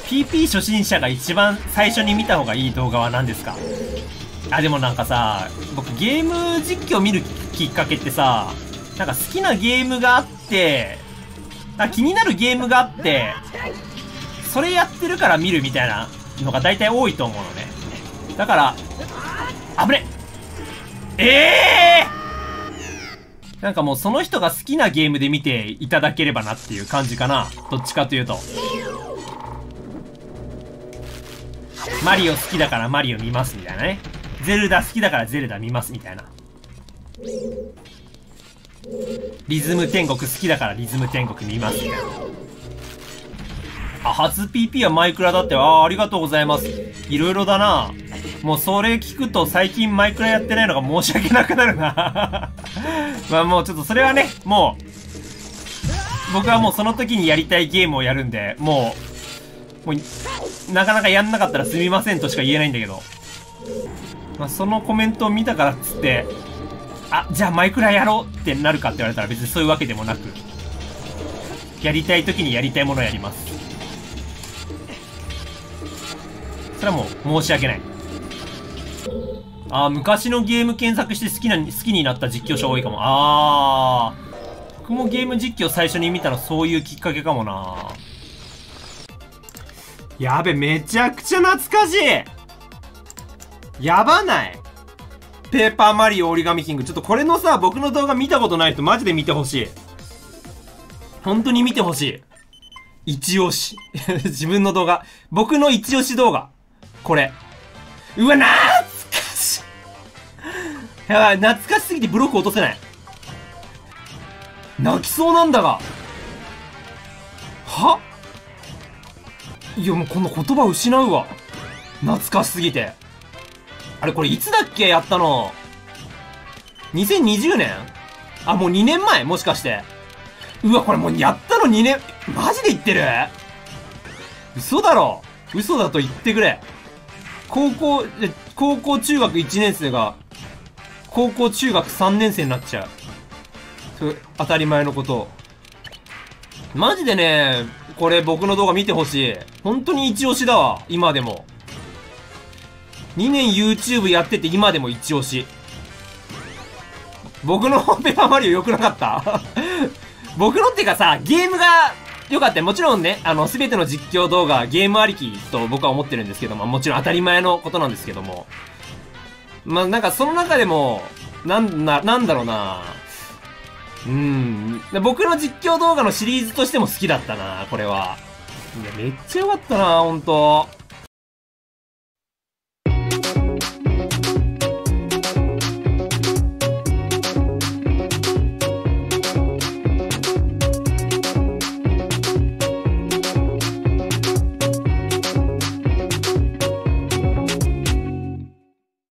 PP 初心者が一番最初に見た方がいい動画は何ですか？あ、でもなんかさ、僕ゲーム実況見るきっかけってさ、なんか好きなゲームがあって、気になるゲームがあって、それやってるから見るみたいなのが大体多いと思うのね。だから、危ねなんかもうその人が好きなゲームで見ていただければなっていう感じかな。どっちかというと。マリオ好きだからマリオ見ますみたいなね。ゼルダ好きだからゼルダ見ますみたいな。リズム天国好きだからリズム天国見ますみたいな。あ、初 PP はマイクラだって。ありがとうございます。いろいろだな。もうそれ聞くと最近マイクラやってないのが申し訳なくなるな。まあもうちょっとそれはね、もう、僕はもうその時にやりたいゲームをやるんで、もう、なかなかやんなかったらすみませんとしか言えないんだけど。まあそのコメントを見たからっつって、あ、じゃあマイクラやろうってなるかって言われたら別にそういうわけでもなく、やりたい時にやりたいものをやります。それはもう申し訳ない。昔のゲーム検索して好きになった実況者多いかも。僕もゲーム実況最初に見たのそういうきっかけかもな。やべ、めちゃくちゃ懐かしい。やばない？ペーパーマリオ折り紙キング。ちょっとこれのさ、僕の動画見たことない人マジで見てほしい。本当に見てほしい。一押し。自分の動画。僕の一押し動画。これ。うわ、懐かしい。やばい、懐かしすぎてブロック落とせない。泣きそうなんだが。いや、もうこの言葉失うわ。懐かしすぎて。あれ、これいつだっけやったの。2020年？あ、もう2年前？もしかして。うわ、これもうやったの2年、マジで言ってる？嘘だろ。嘘だと言ってくれ。高校中学1年生が、高校中学3年生になっちゃう。それ、当たり前のこと。マジでね、これ僕の動画見てほしい。本当に一押しだわ、今でも。2年 YouTube やってて今でも一押し。僕のペーパーマリオ良くなかった僕のってかさ、ゲームが良かった。もちろんね、すべての実況動画、ゲームありきと僕は思ってるんですけども、もちろん当たり前のことなんですけども。まあ、なんかその中でも、なんだろうな。僕の実況動画のシリーズとしても好きだったな、これは。いや、めっちゃ良かったな、ほんと。